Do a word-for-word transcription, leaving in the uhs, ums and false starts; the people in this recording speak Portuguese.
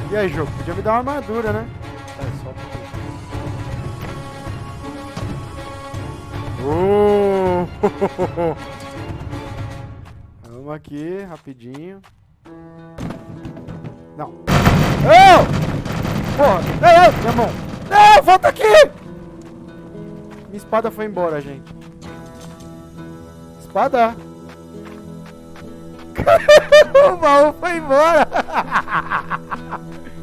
E aí, jogo? Podia me dar uma armadura, né? É, só um pouquinho. Oh! Vamos aqui, rapidinho. Não. Oh! Porra! Não, não, minha mão! Não, volta aqui! Minha espada foi embora, gente. Espada! O baú foi embora!